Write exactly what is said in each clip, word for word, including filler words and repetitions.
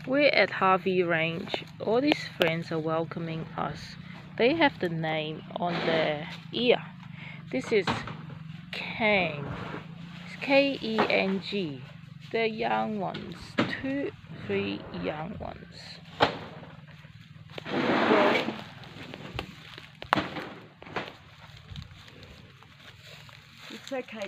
We're at Harvey Range. All these friends are welcoming us. They have the name on their ear. This is Keng. It's K E N G. They're young ones. Two, three young ones. Well, it's okay.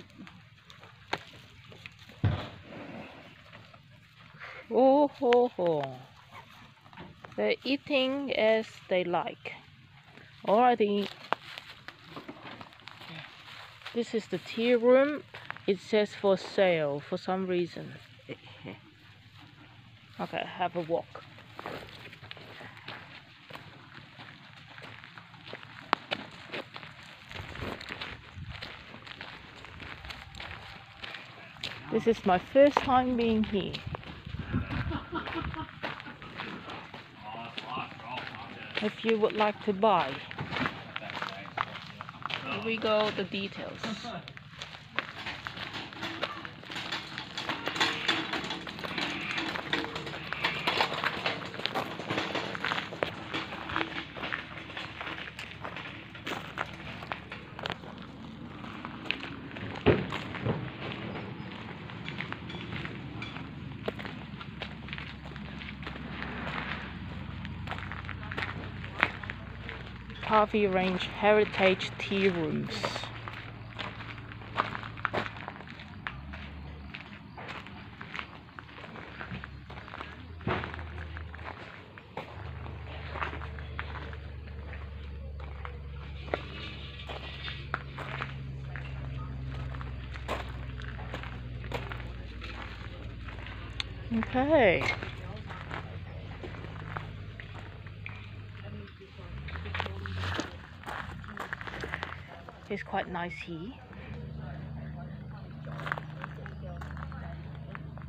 oh ho ho. They're eating as they like. Alrighty. This is the tea room. It says for sale for some reason. Okay, have a walk. This is my first time being here. If you would like to buy, here we go, the details. Harvey Range Heritage Tea Rooms. Okay. It's quite nice here.